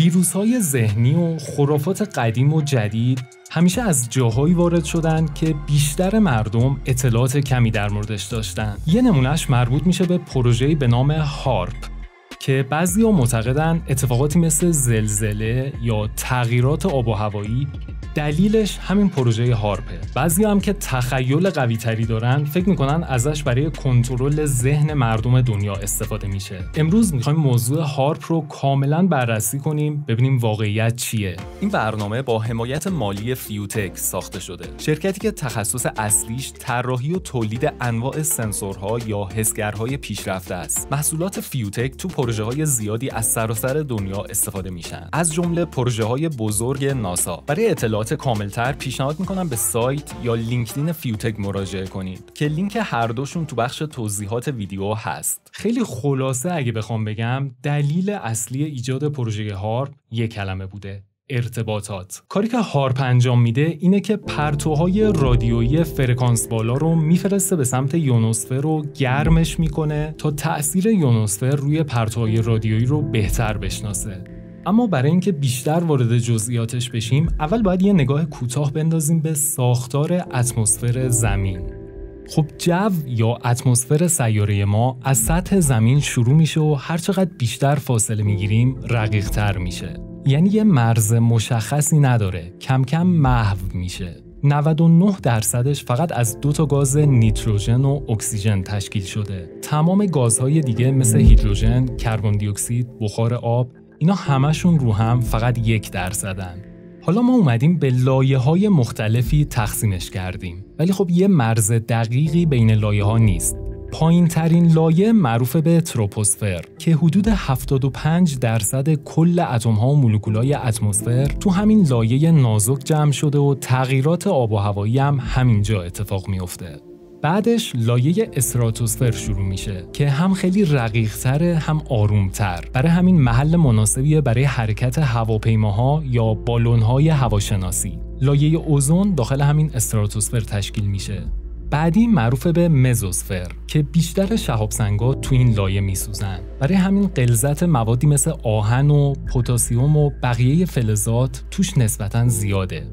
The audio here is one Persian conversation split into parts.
ویروس‌های ذهنی و خرافات قدیم و جدید همیشه از جاهایی وارد شدن که بیشتر مردم اطلاعات کمی در موردش داشتن. یه نمونهش مربوط میشه به پروژه‌ای به نام هارپ که بعضی‌ها معتقدن اتفاقاتی مثل زلزله یا تغییرات آب و هوایی دلیلش همین پروژه هارپه. بعضی‌ها هم که تخیل قوی‌تری دارن فکر میکنن ازش برای کنترل ذهن مردم دنیا استفاده میشه. امروز میخوایم موضوع هارپ رو کاملا بررسی کنیم، ببینیم واقعیت چیه. این برنامه با حمایت مالی فیوتک ساخته شده. شرکتی که تخصص اصلیش طراحی و تولید انواع سنسورها یا حسگرهای پیشرفته است. محصولات فیوتک تو پروژه‌های زیادی از سراسر دنیا استفاده میشن. از جمله پروژه‌های بزرگ ناسا. برای اطلاعات کاملتر پیشنهاد میکنم به سایت یا لینکدین فیوتک مراجعه کنید که لینک هر دوشون تو بخش توضیحات ویدیو هست. خیلی خلاصه اگه بخوام بگم، دلیل اصلی ایجاد پروژه هارپ یک کلمه بوده: ارتباطات. کاری که هارپ انجام میده اینه که پرتوهای رادیویی فرکانس بالا رو میفرسته به سمت یونوسفر و گرمش میکنه تا تأثیر یونوسفر روی پرتوهای رادیویی رو بهتر بشناسه. اما برای اینکه بیشتر وارد جزئیاتش بشیم، اول باید یه نگاه کوتاه بندازیم به ساختار اتمسفر زمین. خب جو یا اتمسفر سیاره ما از سطح زمین شروع میشه و هر چقدر بیشتر فاصله میگیریم رقیق‌تر میشه. یعنی یه مرز مشخصی نداره، کم کم محو میشه. 99% فقط از 2 گاز نیتروژن و اکسیژن تشکیل شده. تمام گازهای دیگه مثل هیدروژن، کربن دی اکسید، بخار آب، اینا همشون رو هم فقط 1%. حالا ما اومدیم به لایه‌های مختلفی تقسیمش کردیم، ولی خب یه مرز دقیقی بین لایه‌ها نیست. پایین ترین لایه معروف به تروپوسفر که حدود 75% کل اتم‌ها و مولکولای اتمسفر تو همین لایه نازک جمع شده و تغییرات آب و هوایی هم همینجا اتفاق میفته. بعدش لایه استراتوسفر شروع میشه که هم خیلی رقیق‌تره هم آرومتر. برای همین محل مناسبیه برای حرکت هواپیماها یا بالون‌های هواشناسی. لایه اوزون داخل همین استراتوسفر تشکیل میشه. بعدی معروف به مزوسفر که بیشتر شهاب‌سنگا تو این لایه میسوزن. برای همین غلظت موادی مثل آهن و پتاسیم و بقیه فلزات توش نسبتاً زیاده.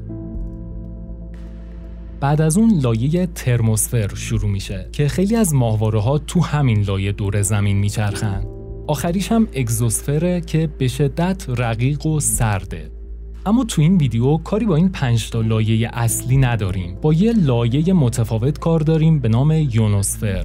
بعد از اون لایه ترموسفر شروع میشه که خیلی از ماهواره‌ها تو همین لایه دور زمین میچرخن. آخریش هم اگزوسفره که به شدت رقیق و سرده. اما تو این ویدیو کاری با این 5 تا لایه اصلی نداریم. با یه لایه متفاوت کار داریم به نام یونوسفر.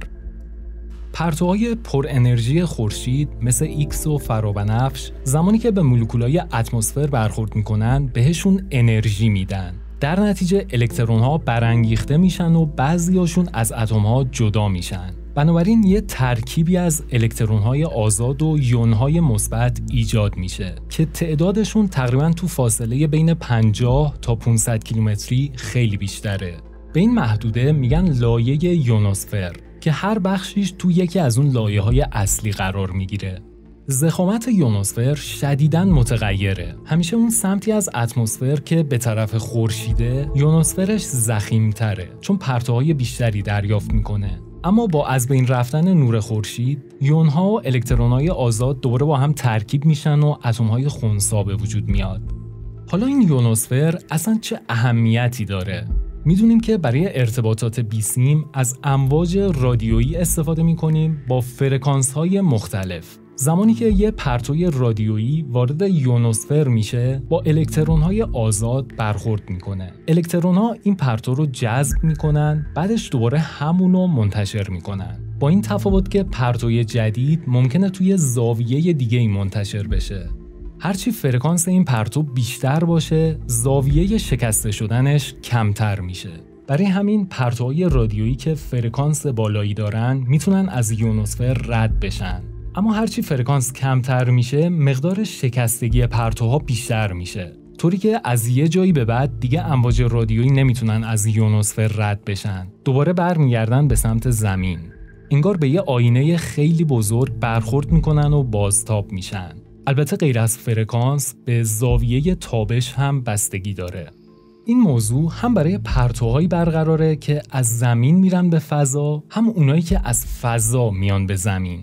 پرتوهای پر انرژی خورشید مثل ایکس و فرابنفش زمانی که به مولکولای اتمسفر برخورد میکنن بهشون انرژی میدن. در نتیجه الکترون‌ها برانگیخته میشن و بعضی‌هاشون از اتم‌ها جدا میشن. بنابراین یه ترکیبی از الکترون‌های آزاد و یون‌های مثبت ایجاد میشه که تعدادشون تقریباً تو فاصله بین 50 تا 500 کیلومتری خیلی بیشتره. به این محدوده میگن لایه یونوسفر که هر بخشیش تو یکی از اون لایه‌های اصلی قرار میگیره. ضخامت یونوسفر شدیداً متغیره. همیشه اون سمتی از اتمسفر که به طرف خورشیده، یونوسفرش ضخیم‌تره چون پرتوهای بیشتری دریافت میکنه. اما با از بین رفتن نور خورشید، یون‌ها و الکترون‌های آزاد دوباره با هم ترکیب میشن و اتم‌های خنثی به وجود میاد. حالا این یونوسفر اصلا چه اهمیتی داره؟ میدونیم که برای ارتباطات بیسیم از امواج رادیویی استفاده میکنیم با فرکانس‌های مختلف. زمانی که یه پرتوی رادیویی وارد یونوسفر میشه با الکترون‌های آزاد برخورد میکنه. الکترون‌ها این پرتو رو جذب میکنن، بعدش دوباره همونو منتشر میکنن. با این تفاوت که پرتوی جدید ممکنه توی زاویه دیگه‌ای منتشر بشه. هرچی فرکانس این پرتو بیشتر باشه، زاویه شکسته شدنش کمتر میشه. برای همین پرتوهای رادیویی که فرکانس بالایی دارن میتونن از یونوسفر رد بشن. اما هرچی فرکانس کمتر میشه، مقدار شکستگی پرتوها بیشتر میشه. طوری که از یه جایی به بعد دیگه امواج رادیویی نمیتونن از یونوسفر رد بشن. دوباره برمیگردن به سمت زمین. انگار به یه آینه خیلی بزرگ برخورد میکنن و بازتاب میشن. البته غیر از فرکانس به زاویه تابش هم بستگی داره. این موضوع هم برای پرتوهایی برقراره که از زمین میرن به فضا، هم اونایی که از فضا میان به زمین.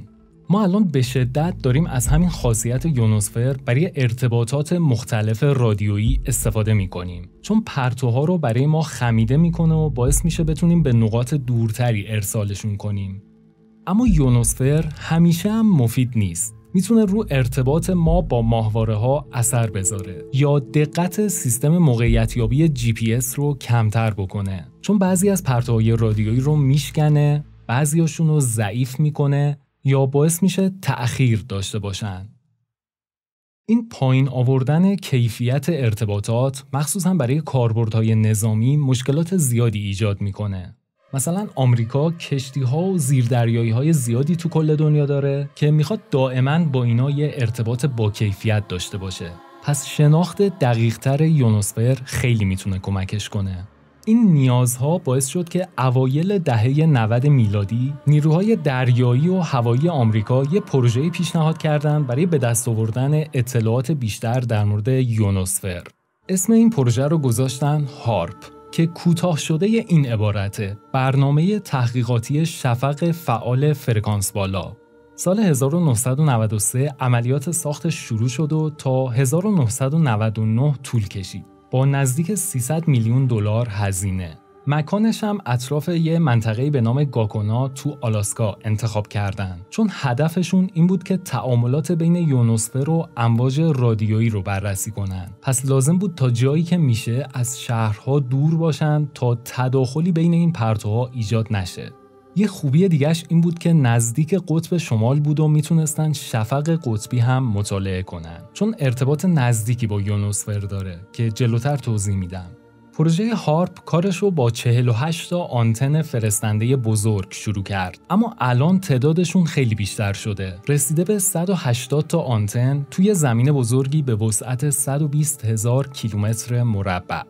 ما الان به شدت داریم از همین خاصیت یونوسفر برای ارتباطات مختلف رادیویی استفاده می‌کنیم، چون پرتوها رو برای ما خمیده می‌کنه و باعث میشه بتونیم به نقاط دورتری ارسالشون کنیم. اما یونوسفر همیشه هم مفید نیست. میتونه رو ارتباط ما با ماهواره‌ها اثر بذاره یا دقت سیستم موقعیتیابی GPS رو کمتر بکنه، چون بعضی از پرتوهای رادیویی رو میشکنه، بعضیاشون رو ضعیف میکنه یا باعث میشه تأخیر داشته باشن. این پایین آوردن کیفیت ارتباطات مخصوصاً برای کاربردهای نظامی مشکلات زیادی ایجاد میکنه. مثلا آمریکا کشتی‌ها و زیردریایی‌های زیادی تو کل دنیا داره که میخواد دائما با اینا یه ارتباط با کیفیت داشته باشه. پس شناخت دقیق‌تر یونوسفر خیلی میتونه کمکش کنه. این نیازها باعث شد که اوایل دهه 90 میلادی نیروهای دریایی و هوایی آمریکا یه پروژه‌ای پیشنهاد کردن برای به دست آوردن اطلاعات بیشتر در مورد یونوسفر. اسم این پروژه رو گذاشتن هارپ که کوتاه شده این عبارته: برنامه تحقیقاتی شفق فعال فرکانس بالا. سال 1993 عملیات ساختش شروع شد و تا 1999 طول کشید با نزدیک 300 میلیون دلار هزینه. مکانش هم اطراف یه منطقه‌ای به نام گاکونا تو آلاسکا انتخاب کردن، چون هدفشون این بود که تعاملات بین یونوسفر و امواج رادیویی رو بررسی کنن. پس لازم بود تا جایی که میشه از شهرها دور باشن تا تداخلی بین این پرتوها ایجاد نشه. یه خوبی دیگه‌اش این بود که نزدیک قطب شمال بود و میتونستن شفق قطبی هم مطالعه کنن، چون ارتباط نزدیکی با یونوسفر داره که جلوتر توضیح میدم. پروژه هارپ کارش رو با 48 تا آنتن فرستنده بزرگ شروع کرد، اما الان تعدادشون خیلی بیشتر شده. رسیده به 180 تا آنتن توی زمین بزرگی به وسعت 120,000 کیلومتر مربع.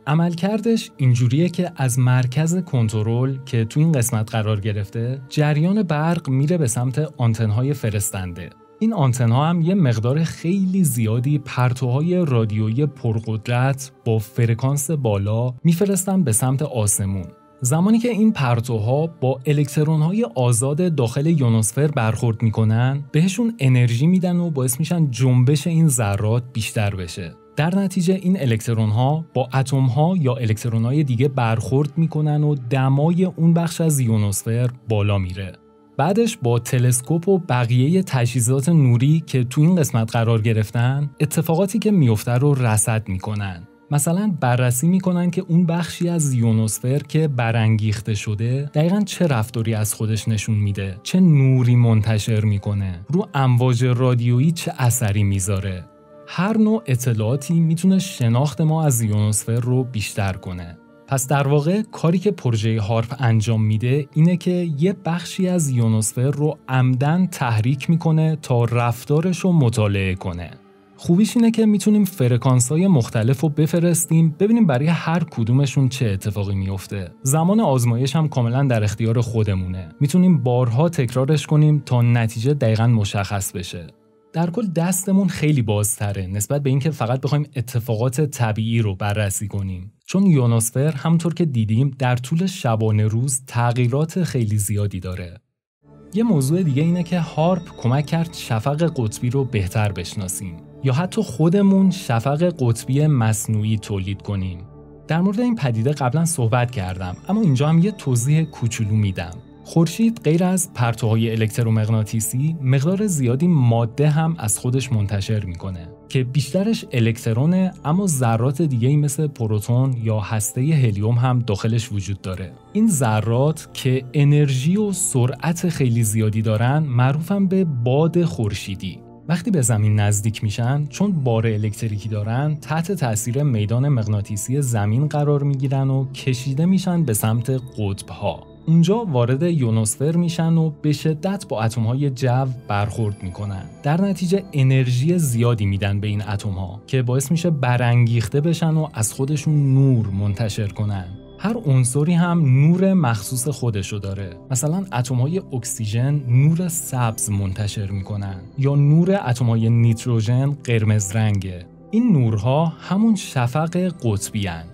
عملکردش اینجوریه که از مرکز کنترل که تو این قسمت قرار گرفته، جریان برق میره به سمت آنتن‌های فرستنده. این آنتن‌ها هم یه مقدار خیلی زیادی پرتوهای رادیویی پرقدرت با فرکانس بالا میفرستن به سمت آسمون. زمانی که این پرتوها با الکترون‌های آزاد داخل یونوسفر برخورد میکنن، بهشون انرژی میدن و باعث میشن جنبش این ذرات بیشتر بشه. در نتیجه این الکترون‌ها با اتم‌ها یا الکترون‌های دیگه برخورد میکنن و دمای اون بخش از یونوسفر بالا میره. بعدش با تلسکوپ و بقیه تجهیزات نوری که تو این قسمت قرار گرفتن، اتفاقاتی که میفته رو رصد میکنن. مثلا بررسی میکنن که اون بخشی از یونوسفر که برانگیخته شده دقیقاً چه رفتاری از خودش نشون میده، چه نوری منتشر میکنه، رو امواج رادیویی چه اثری میذاره. هر نوع اطلاعاتی میتونه شناخت ما از یونوسفر رو بیشتر کنه. پس در واقع کاری که پروژه هارپ انجام میده اینه که یه بخشی از یونوسفر رو عمدن تحریک میکنه تا رفتارش رو مطالعه کنه. خوبیش اینه که میتونیم فرکانس‌های مختلف رو بفرستیم ببینیم برای هر کدومشون چه اتفاقی میفته. زمان آزمایش هم کاملا در اختیار خودمونه. میتونیم بارها تکرارش کنیم تا نتیجه دقیقاً مشخص بشه. در کل دستمون خیلی بازتره نسبت به اینکه فقط بخوایم اتفاقات طبیعی رو بررسی کنیم، چون یونوسفر همونطور که دیدیم در طول شبانه روز تغییرات خیلی زیادی داره. یه موضوع دیگه اینه که هارپ کمک کرد شفق قطبی رو بهتر بشناسیم یا حتی خودمون شفق قطبی مصنوعی تولید کنیم. در مورد این پدیده قبلا صحبت کردم، اما اینجا هم یه توضیح کوچولو میدم. خورشید غیر از پرتوهای الکترومغناطیسی مقدار زیادی ماده هم از خودش منتشر میکنه که بیشترش الکترونه، اما ذرات دیگه‌ای مثل پروتون یا هسته هلیوم هم داخلش وجود داره. این ذرات که انرژی و سرعت خیلی زیادی دارن معروفن به باد خورشیدی. وقتی به زمین نزدیک میشن، چون بار الکتریکی دارن، تحت تاثیر میدان مغناطیسی زمین قرار میگیرن و کشیده میشن به سمت قطب‌ها. اونجا وارد یونوسفر میشن و به شدت با اتم‌های جو برخورد میکنن. در نتیجه انرژی زیادی میدن به این اتم‌ها که باعث میشه برانگیخته بشن و از خودشون نور منتشر کنن. هر عنصری هم نور مخصوص خودشو داره. مثلا اتم‌های اکسیژن نور سبز منتشر میکنن یا نور اتم‌های نیتروژن قرمز رنگه. این نورها همون شفق قطبی هن.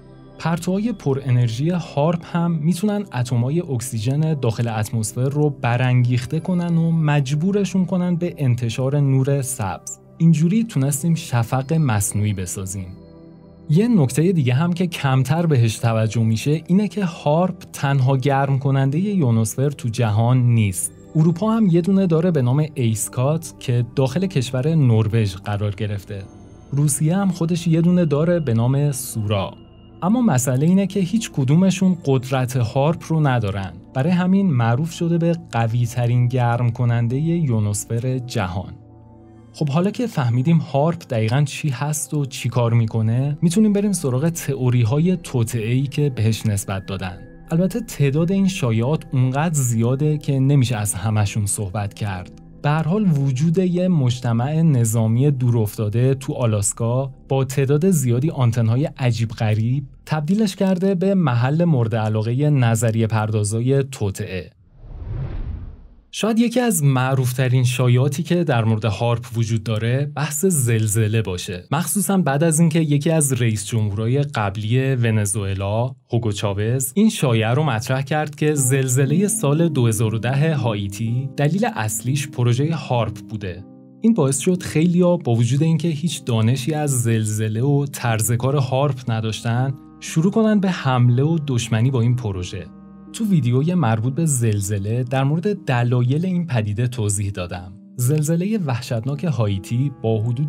پرتوهای پر انرژی هارپ هم میتونن اتم‌های اکسیژن داخل اتمسفر رو برانگیخته کنن و مجبورشون کنن به انتشار نور سبز. اینجوری تونستیم شفق مصنوعی بسازیم. یه نکته دیگه هم که کمتر بهش توجه میشه اینه که هارپ تنها گرم کننده یونوسفر تو جهان نیست. اروپا هم یه دونه داره به نام ایسکات که داخل کشور نروژ قرار گرفته. روسیه هم خودش یه دونه داره به نام سورا. اما مسئله اینه که هیچ کدومشون قدرت هارپ رو ندارن. برای همین معروف شده به قوی ترین گرم کننده یونوسفر جهان. خب حالا که فهمیدیم هارپ دقیقاً چی هست و چی کار میکنه، میتونیم بریم سراغ تئوری‌های توطئه‌ای که بهش نسبت دادن. البته تعداد این شایعات اونقدر زیاده که نمیشه از همشون صحبت کرد. به هر حال وجود یه مجتمع نظامی دورافتاده تو آلاسکا با تعداد زیادی آنتن‌های عجیب غریب تبدیلش کرده به محل مورد علاقه نظریه پردازای توطئه. شاید یکی از معروفترین شایعاتی که در مورد هارپ وجود داره بحث زلزله باشه، مخصوصا بعد از اینکه یکی از رئیس جمهورای قبلی ونزوئلا هوگو چاوز این شایعه رو مطرح کرد که زلزله سال 2010 هایتی دلیل اصلیش پروژه هارپ بوده. این باعث شد خیلیا با وجود اینکه هیچ دانشی از زلزله و طرز کار هارپ نداشتن شروع کنن به حمله و دشمنی با این پروژه. تو ویدیوی مربوط به زلزله در مورد دلایل این پدیده توضیح دادم. زلزله وحشتناک هایتی با حدود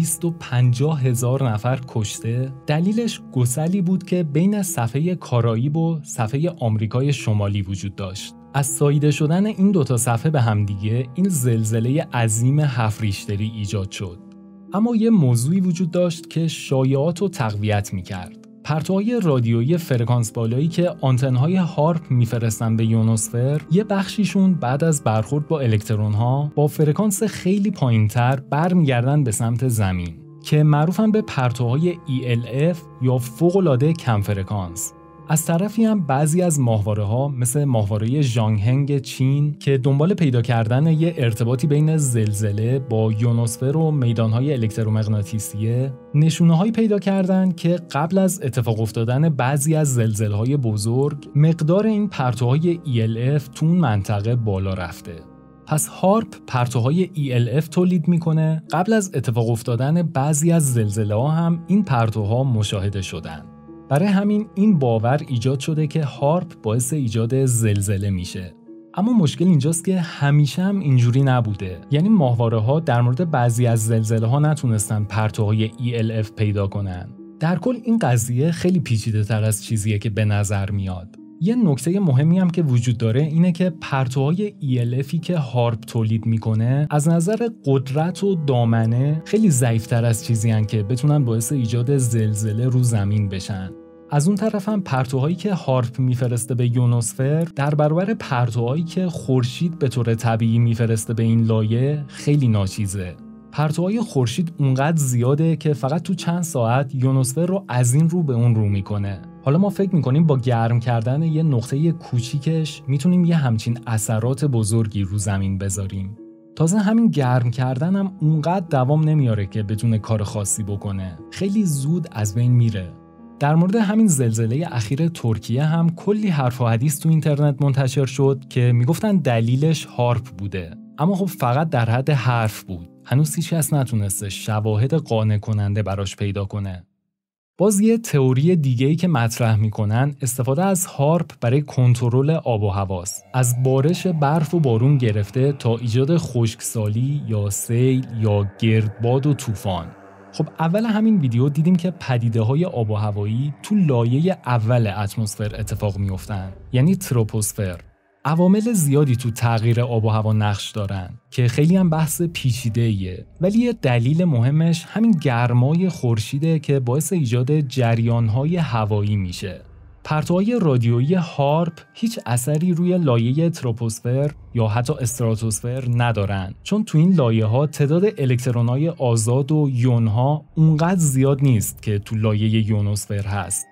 250,000 نفر کشته، دلیلش گسلی بود که بین صفحه کارائیب و صفحه آمریکای شمالی وجود داشت. از ساییده شدن این دوتا صفحه به همدیگه این زلزله عظیم 7 ریشتری ایجاد شد. اما یه موضوعی وجود داشت که شایعات رو تقویت می‌کرد. پرتوهای رادیویی فرکانس بالایی که آنتن‌های هارپ میفرستن به یونوسفر، یه بخشیشون بعد از برخورد با الکترون‌ها با فرکانس خیلی پایین‌تر برمیگردن به سمت زمین که معروفن به پرتوهای ELF یا فوق‌العاده کم فرکانس. از طرفی هم بعضی از ماهواره‌ها مثل ماهواره ژانگهنگ چین که دنبال پیدا کردن یه ارتباطی بین زلزله با یونوسفر و میدان‌های الکترومغناطیسیه نشونه‌هایی پیدا کردن که قبل از اتفاق افتادن بعضی از زلزله‌های بزرگ مقدار این پرتوهای ELF تو اون منطقه بالا رفته. پس هارپ پرتوهای ELF تولید میکنه. قبل از اتفاق افتادن بعضی از زلزله‌ها هم این پرتوها مشاهده شدن. برای همین این باور ایجاد شده که هارپ باعث ایجاد زلزله میشه. اما مشکل اینجاست که همیشه هم اینجوری نبوده. یعنی ماهواره‌ها در مورد بعضی از زلزله‌ها نتونستن پرتوهای ELF پیدا کنن. در کل این قضیه خیلی پیچیده‌تر از چیزیه که به نظر میاد. یه نکته مهمی هم که وجود داره اینه که پرتوهای ELFی که هارپ تولید میکنه از نظر قدرت و دامنه خیلی ضعیف‌تر از چیزی هن که بتونن باعث ایجاد زلزله رو زمین بشن. از اون طرف هم پرتوهایی که هارپ میفرسته به یونوسفر در برابر پرتوهایی که خورشید به طور طبیعی میفرسته به این لایه خیلی ناچیزه. پرتوهای خورشید اونقدر زیاده که فقط تو چند ساعت یونوسفر رو از این رو به اون رو میکنه. حالا ما فکر میکنیم با گرم کردن یه نقطه کوچیکش میتونیم یه همچین اثرات بزرگی رو زمین بذاریم. تازه همین گرم کردن هم اونقدر دوام نمیاره که بتونه کار خاصی بکنه. خیلی زود از بین میره. در مورد همین زلزله اخیر ترکیه هم کلی حرف و حدیث تو اینترنت منتشر شد که میگفتن دلیلش هارپ بوده. اما خب فقط در حد حرف بود. هنوز هیچ کس نتونسته شواهد قانع کننده براش پیدا کنه. باز یه تئوری دیگه‌ای که مطرح میکنن استفاده از هارپ برای کنترل آب و هواست. از بارش برف و بارون گرفته تا ایجاد خشکسالی یا سیل یا گردباد و طوفان. خب اول همین ویدیو دیدیم که پدیده‌های آب و هوایی تو لایه اول اتمسفر اتفاق میافتن، یعنی تروپوسفر. عوامل زیادی تو تغییر آب و هوا نقش دارن که خیلی هم بحث پیچیده‌ایه، ولی یه دلیل مهمش همین گرمای خورشیده که باعث ایجاد جریان‌های هوایی میشه. پرتوهای رادیویی هارپ هیچ اثری روی لایه تروپوسفر یا حتی استراتوسفر ندارن، چون تو این لایه‌ها تعداد الکترون‌های آزاد و یون‌ها اونقدر زیاد نیست که تو لایه یونوسفر هست.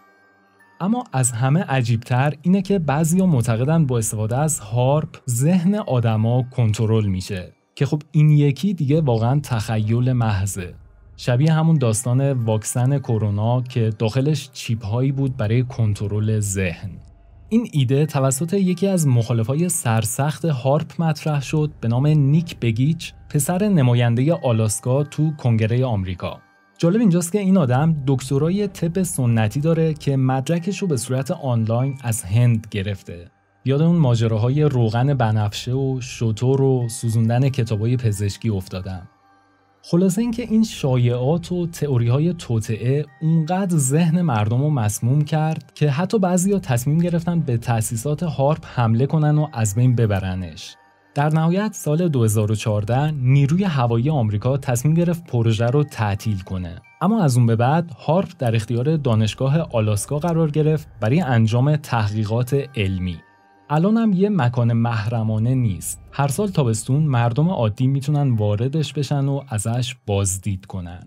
اما از همه عجیبتر اینه که بعضیا معتقدن با استفاده از هارپ ذهن آدما کنترل میشه که خب این یکی دیگه واقعا تخیل محضه. شبیه همون داستان واکسن کرونا که داخلش چیپ هایی بود برای کنترل ذهن. این ایده توسط یکی از مخالفای سرسخت هارپ مطرح شد به نام نیک بگیچ، پسر نماینده آلاسکا تو کنگره آمریکا. جالب اینجاست که این آدم دکترای طب سنتی داره که مدرکش رو به صورت آنلاین از هند گرفته. یاد اون ماجراهای روغن بنفشه و شتر و سوزوندن کتابای پزشکی افتادم. خلاصه اینکه این شایعات و تئوری‌های توطئه اونقدر ذهن مردم رو مسموم کرد که حتی بعضیا تصمیم گرفتن به تأسیسات هارپ حمله کنن و از بین ببرنش. در نهایت سال 2014 نیروی هوایی آمریکا تصمیم گرفت پروژه رو تعطیل کنه. اما از اون به بعد هارپ در اختیار دانشگاه آلاسکا قرار گرفت برای انجام تحقیقات علمی. الان هم یه مکان محرمانه نیست. هر سال تابستون مردم عادی میتونن واردش بشن و ازش بازدید کنن.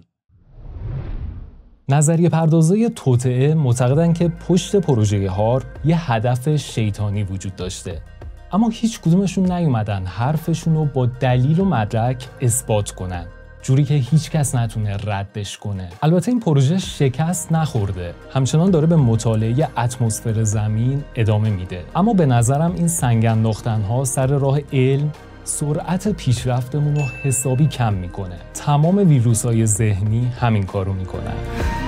نظریه پردازای توطئه معتقدن که پشت پروژه هارپ یه هدف شیطانی وجود داشته. اما هیچ کدومشون نیومدن حرفشون رو با دلیل و مدرک اثبات کنن، جوری که هیچ کس نتونه ردش کنه. البته این پروژه شکست نخورده، همچنان داره به مطالعه اتمسفر زمین ادامه میده. اما به نظرم این سنگ انداختن‌ها سر راه علم سرعت پیشرفتمون رو حسابی کم میکنه. تمام ویروس‌های ذهنی همین کارو میکنن.